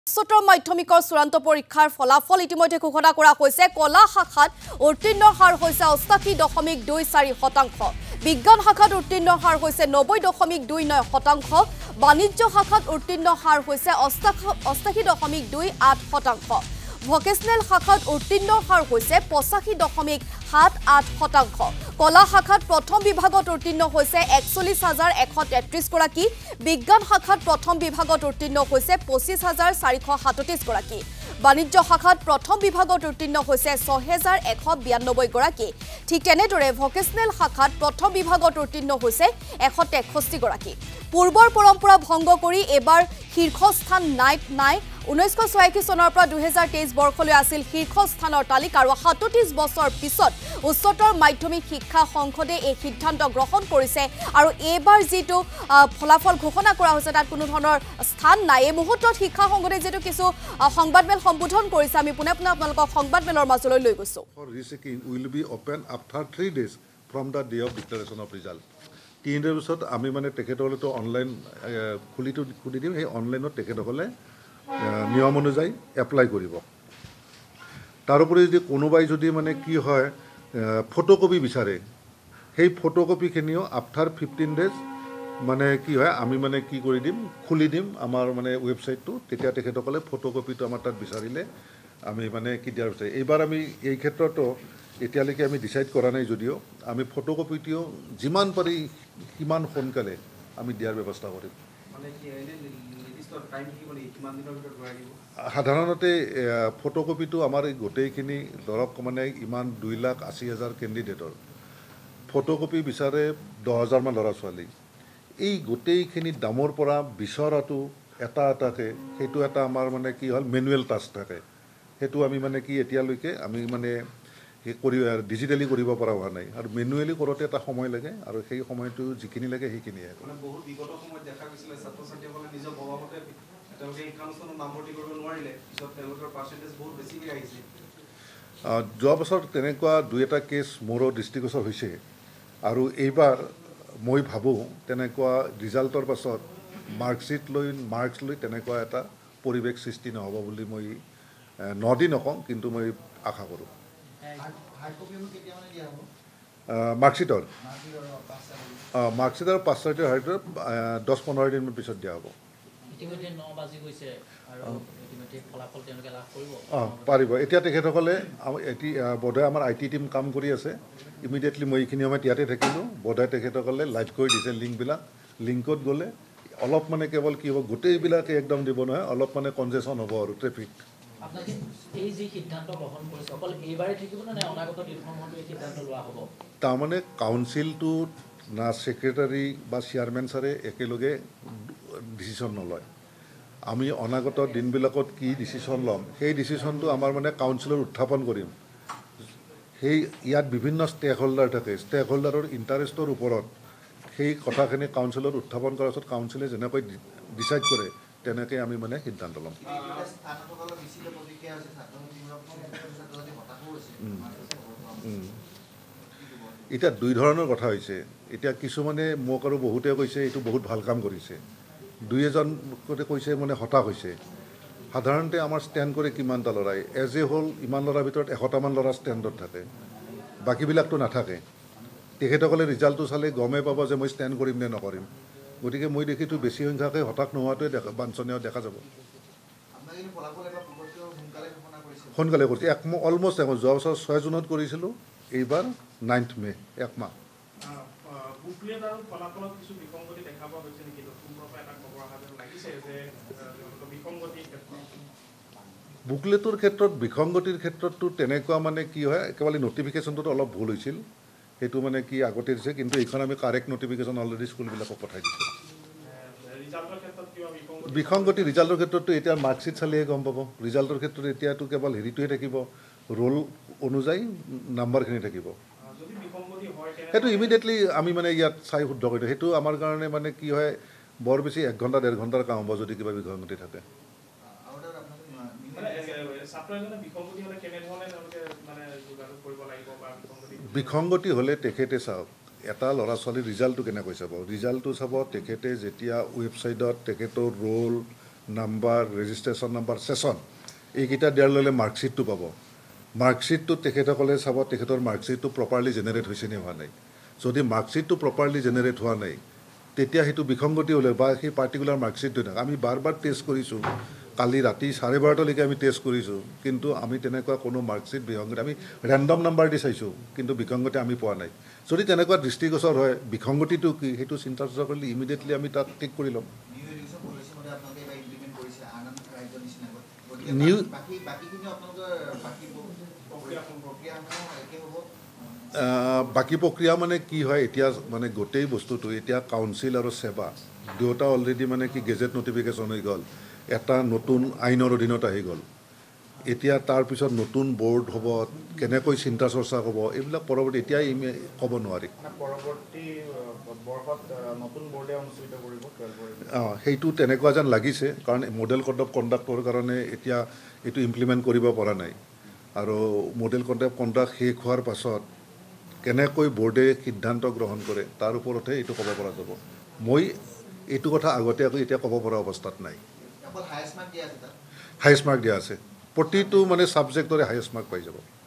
উচ্চতৰ মাধ্যমিকৰ চূড়ান্ত পৰীক্ষাৰ ফলাফল ইতিমধ্যে ঘোষণা কৰা হৈছে। কলা শাখাত উত্তীৰ্ণ হাৰ হৈছে ৮৮.24%। বিজ্ঞান শাখাত উত্তীৰ্ণ হাৰ হৈছে ৯০.29%। বাণিজ্য শাখাত উত্তীৰ্ণ হাৰ হৈছে ৮৮.28%। ভকেশনেল শাখাত উত্তীৰ্ণ হাৰ হৈছে ৮৫.78%। কলা শাখাত প্ৰথম বিভাগত উত্তীৰ্ণ হৈছে ৪১,১৩৩ গৰাকী। বিজ্ঞান শাখাত প্ৰথম বিভাগত উত্তীৰ্ণ হৈছে ২৫,৪৩৭ গৰাকী। বাণিজ্য শাখাত প্ৰথম বিভাগত উত্তীৰ্ণ হৈছে ৬,১৯২ গৰাকী। ঠিক তেনেদৰে ভকেশনেল শাখাত প্ৰথম বিভাগত উত্তীৰ্ণ হৈছে ১৬৩ গৰাকী। পূৰ্বৰ পৰম্পৰা ভংগ কৰি এবাৰ শীৰ্ষস্থান নাই ১৯৮৬ চনৰ পৰা ২০২৩ বৰ্ষলৈ আছিল শীৰ্ষস্থানৰ তালিকা আৰু ৩৭ বছৰ পিছত উচ্চতৰ মাধ্যমিক শিক্ষা সংসদে এই সিদ্ধান্ত গ্ৰহণ কৰিছে আৰু এইবাৰ যিটো ফলাফল ঘোষণা কৰা হৈছে তাত কোনো ধৰণৰ স্থান নাই। এই মুহূৰ্তত শিক্ষা সংসদে যেটো কিছু সংবাদমেল সম্বোধন কৰিছে, আমি পুনে আপোনালোকক সংবাদমেলৰ মাজলৈ লৈ গৈছো। Rechecking will be open after 3 days from the day of declaration of result. 3 দিনৰ পিছত আমি মানে তেখেতসকলেতো অনলাইন খুলি দিম, সেই অনলাইনত তেখেতসকলে নিয়ম অনুযায়ী এপ্লাই কৰিব। তাৰোপৰি যদি কোনোবাই যদি মানে কি হয় ফটোকপি বিচাৰে, সেই ফটোকপিখিনিও আফটাৰ 15 ডেজ মানে কি হয় আমি মানে কি কৰি দিম, খুলি দিম আমাৰ মানে ৱেবছাইটটো। তেতিয়া তেখেতসকলে ফটোকপিটো আমাৰ তাত বিচাৰিলে আমি মানে কি দিয়াৰ বিচাৰিম। এইবাৰ আমি এই ক্ষেত্ৰতো এতিয়ালৈকে আমি ডিচাইড কৰা নাই যদিও আমি ফটোকপিটোও যিমান পাৰি সিমান সোনকালে আমি দিয়াৰ ব্যৱস্থা কৰিম। সাধাৰণতে ফটোকপিটো আমাৰ এই গোটেইখিনি ধৰক মানে ইমান 2,80,000 কেণ্ডিডেটৰ ফটোকপি বিচাৰে 10,000 মান ল'ৰা ছোৱালী। এই গোটেইখিনি দামৰ পৰা বিচৰাটো এটাকে সেইটো এটা আমাৰ মানে কি হ'ল মেনুৱেল টাস্ক থাকে। সেইটো আমি মানে কি এতিয়ালৈকে আমি মানে ডিজিটেলি কৰিব পৰা হোৱা নাই আৰু মেনুৱেলি কৰোঁতে এটা সময় লাগে আৰু সেই সময়টো যিখিনি লাগে সেইখিনিয়ে। যোৱা বছৰ তেনেকুৱা 2-এটা কেছ মোৰো দৃষ্টিগোচৰ হৈছে আৰু এইবাৰ মই ভাবোঁ তেনেকুৱা ৰিজাল্টৰ পাছত মাৰ্কছ লৈ তেনেকুৱা এটা পৰিৱেশ সৃষ্টি নহ'ব বুলি মই নকওঁ, কিন্তু মই আশা কৰোঁ। মাৰ্কশ্বিটৰ 5-6টা হাইটৰ 10-15 দিন পিছত দিয়া হ'ব। পাৰিব। এতিয়া তেখেতসকলে বোধহয় আমাৰ IT টিম কাম কৰি আছে। ইমিডিয়েটলি মই এইখিনি সময়ত ইয়াতে থাকিলোঁ, বোধহয় তেখেতসকলে লাইভ কৰি দিছে লিংকত গ'লে অলপ মানে কেৱল কি হ'ব গোটেইবিলাকে একদম দিব নহয়, অলপ মানে কনজেশ্যন হ'ব আৰু ট্ৰেফিক। তাৰমানে কাউন্সিলটো না ছেক্ৰেটাৰী বা চেয়াৰমেন ছাৰে একেলগে ডিচিশ্যন নলয়। আমি অনাগত দিনবিলাকত কি ডিচিশ্যন ল'ম সেই ডিচিশ্যনটো আমাৰ মানে কাউন্সিলত উত্থাপন কৰিম। সেই ইয়াত বিভিন্ন ষ্টেক হোল্ডাৰ থাকে, ষ্টেক হোল্ডাৰৰ ইণ্টাৰেষ্টৰ ওপৰত সেই কথাখিনি কাউন্সিলত উত্থাপন কৰাৰ পিছত কাউন্সিলে যেনেকৈ ডিচাইড কৰে তেনেকৈ আমি মানে সিদ্ধান্ত ল'ম। এতিয়া 2 ধৰণৰ কথা হৈছে। এতিয়া কিছুমানে মোক আৰু বহুতে কৈছে এইটো বহুত ভাল কাম কৰিছে, 2-এজন কৈছে মানে হতাশ হৈছে। সাধাৰণতে আমাৰ ষ্টেণ্ড কৰে কিমানটা ল'ৰাই, এজ এ হোল ইমান ল'ৰাৰ ভিতৰত 100টামান ল'ৰা ষ্টেণ্ডত থাকে, বাকীবিলাকতো নাথাকে। তেখেতসকলে ৰিজাল্টটো চালে গমেই পাব যে মই ষ্টেণ্ড কৰিম নে নকৰিম। গতিকে মই দেখিছোঁ বেছি সংখ্যাকে হতাশ নোহোৱাটোৱে বাঞ্ছনীয় দেখা যাব। সোনকালে কৰিছে, অলমষ্ট যোৱা বছৰ 6 জুনত কৰিছিলোঁ, এইবাৰ 9 মে', 1 মাহ। বুকলেটৰ ক্ষেত্ৰত বিসংগতিৰ ক্ষেত্ৰততো তেনেকুৱা মানে কি হয়, কেৱল নটিফিকেশ্যনটোত অলপ ভুল হৈছিল, সেইটো মানে কি আগতে দিছে, কিন্তু এইখন আমি কাৰেক্ট নটিফিকেশ্যন অলৰেডি স্কুলবিলাকক পঠাই দিছোঁ। বিসংগতি ৰিজাল্টৰ ক্ষেত্ৰততো এতিয়া মাৰ্কশ্বিট চালেহে গম পাব। ৰিজাল্টৰ ক্ষেত্ৰত এতিয়াতো কেৱল হেৰিটোৱে থাকিব, ৰোল অনুযায়ী নাম্বাৰখিনি থাকিব। সেইটো ইমিডিয়েটলি আমি মানে ইয়াত চাই শুদ্ধ কৰি দিওঁ। সেইটো আমাৰ কাৰণে মানে কি হয় বৰ বেছি 1 ঘণ্টা 1.5 ঘণ্টাৰ কাম হ'ব যদি কিবা বিসংগতি থাকে। বিসংগতি হ'লে তেখেতে চাওক, এটা ল'ৰা ছোৱালীৰ ৰিজাল্টটো কেনেকৈ চাব। ৰিজাল্টটো চাব তেখেতে যেতিয়া ৱেবছাইটত তেখেতৰ roll number registration number session এইকেইটা দিয়াৰ লগে লগে মাৰ্কশ্বিটটো পাব মাৰ্কশ্বিটটো তেখেতসকলে চাব তেখেতৰ মাৰ্কশ্বিটটো প্ৰপাৰলি জেনেৰেট হৈছে নে হোৱা নাই যদি মাৰ্কশ্বিটটো প্ৰপাৰলি জেনেৰেট হোৱা নাই তেতিয়া সেইটো বিসংগতি হ'লে বা সেই পাৰ্টিকুলাৰ মাৰ্কশ্বিটটো নাই আমি বাৰ বাৰ টেষ্ট কৰিছোঁ কালি ৰাতি 12:30লৈকে আমি টেষ্ট কৰিছোঁ কিন্তু আমি তেনেকুৱা কোনো মাৰ্কশ্বিট বিসংগতি আমি ৰেণ্ডম নাম্বাৰ দি চাইছোঁ কিন্তু বিসংগতি আমি পোৱা নাই যদি তেনেকুৱা দৃষ্টিগোচৰ হয় বিসংগতিটো কি সেইটো চিন্তা চৰ্চা কৰিলে ইমিডিয়েটলি আমি তাক ঠিক কৰি ল'ম বাকী প্ৰক্ৰিয়া মানে কি হয় এতিয়া মানে গোটেই বস্তুটো এতিয়া কাউন্সিল আৰু সেৱা দুয়োটা অলৰেডি মানে কি গেজেট নটিফিকেশ্যন হৈ গ'ল এটা নতুন আইনৰ অধীনত আহি গ'ল এতিয়া তাৰপিছত নতুন বৰ্ড হ'ব কেনেকৈ চিন্তা চৰ্চা হ'ব এইবিলাক পৰৱৰ্তী এতিয়াই ক'ব নোৱাৰি সেইটো তেনেকুৱা যেন লাগিছে কাৰণ মডেল কোড অফ কণ্ডাক্টৰ কাৰণে এতিয়া এইটো ইমপ্লিমেণ্ট কৰিব পৰা নাই আৰু মডেল কোড অফ কণ্ডাক্ট শেষ হোৱাৰ পাছত কেনেকৈ বৰ্ডে সিদ্ধান্ত গ্ৰহণ কৰে তাৰ ওপৰতহে এইটো ক'ব পৰা যাব মই এইটো কথা আগতীয়াকৈ এতিয়া ক'ব পৰা অৱস্থাত নাই হায়েষ্ট মাৰ্ক দিয়া আছে প্ৰতিটো মানে ছাবজেক্টৰে হায়েষ্ট মাৰ্ক পাই যাব